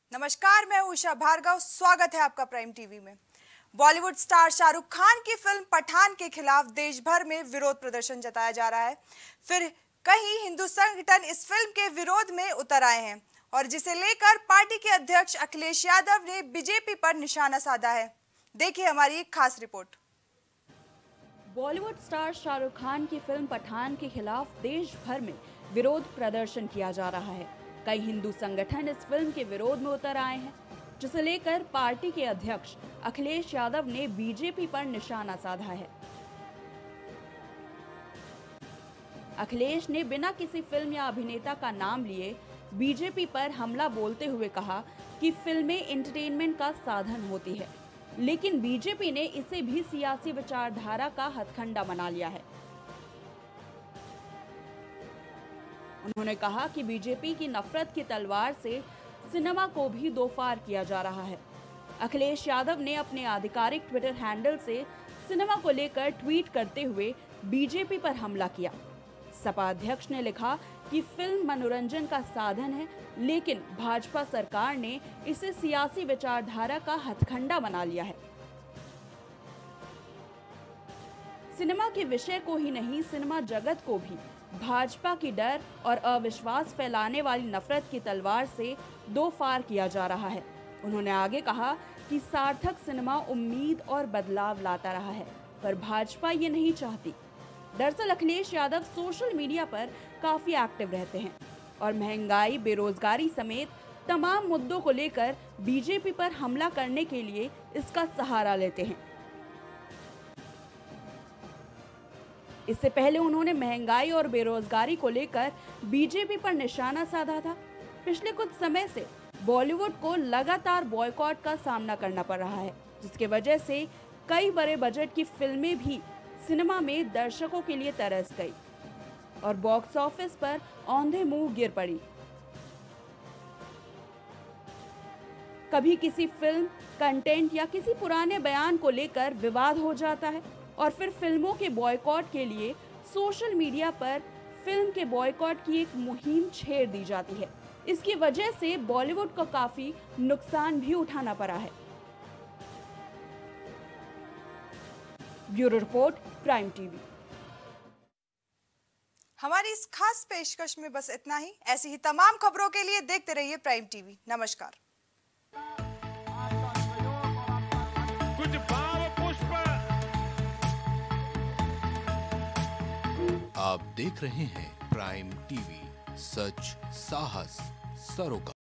नमस्कार, मैं उषा भार्गव। स्वागत है आपका प्राइम टीवी में। बॉलीवुड स्टार शाहरुख खान की फिल्म पठान के खिलाफ देश भर में विरोध प्रदर्शन जताया जा रहा है। फिर कई हिंदू संगठन इस फिल्म के विरोध में उतर आए हैं और जिसे लेकर पार्टी के अध्यक्ष अखिलेश यादव ने बीजेपी पर निशाना साधा है। देखिए हमारी एक खास report. Bollywood star Shahrukh Khan की फिल्म पठान के खिलाफ देश भर में विरोध प्रदर्शन किया जा रहा है। कई हिंदू संगठन इस फिल्म के विरोध में उतर आए हैं, जिसे लेकर पार्टी के अध्यक्ष अखिलेश यादव ने बीजेपी पर निशाना साधा है। अखिलेश ने बिना किसी फिल्म या अभिनेता का नाम लिए बीजेपी पर हमला बोलते हुए कहा कि फिल्में एंटरटेनमेंट का साधन होती है, लेकिन बीजेपी ने इसे भी सियासी विचारधारा का हथकंडा बना लिया है। उन्होंने कहा कि बीजेपी की नफरत की तलवार से सिनेमा को भी दो फार किया जा रहा है। अखिलेश यादव ने अपने आधिकारिक ट्विटर हैंडल से सिनेमा को लेकर ट्वीट करते हुए बीजेपी पर हमला किया। सपा अध्यक्ष ने लिखा कि फिल्म मनोरंजन का साधन है, लेकिन भाजपा सरकार ने इसे सियासी विचारधारा का हथकंडा बना लिया है। सिनेमा के विषय को ही नहीं, सिनेमा जगत को भी भाजपा की डर और अविश्वास फैलाने वाली नफरत की तलवार से दो फार किया जा रहा है। उन्होंने आगे कहा कि सार्थक सिनेमा उम्मीद और बदलाव लाता रहा है, पर भाजपा ये नहीं चाहती। दरअसल अखिलेश यादव सोशल मीडिया पर काफी एक्टिव रहते हैं और महंगाई, बेरोजगारी समेत तमाम मुद्दों को लेकर बीजेपी पर हमला करने के लिए इसका सहारा लेते हैं। इससे पहले उन्होंने महंगाई और बेरोजगारी को लेकर बीजेपी पर निशाना साधा था। पिछले कुछ समय से बॉलीवुड को लगातार बॉयकॉट का सामना करना पड़ रहा है, जिसके वजह से कई बड़े बजट की फिल्में भी सिनेमा में दर्शकों के लिए तरस गई और बॉक्स ऑफिस पर औंधे मुंह गिर पड़ी। कभी किसी फिल्म, कंटेंट या किसी पुराने बयान को लेकर विवाद हो जाता है और फिर फिल्मों के बॉयकॉट के लिए सोशल मीडिया पर फिल्म के बॉयकॉट की एक मुहिम छेड़ दी जाती है। इसकी वजह से बॉलीवुड को काफी नुकसान भी उठाना पड़ा है। Bureau report, prime TV. हमारी इस खास पेशकश में बस इतना ही। ऐसी ही तमाम खबरों के लिए देखते रहिए प्राइम टीवी। नमस्कार। कुछ भाव पुष्प। आप देख रहे हैं प्राइम टीवी, सच साहस सरोकार।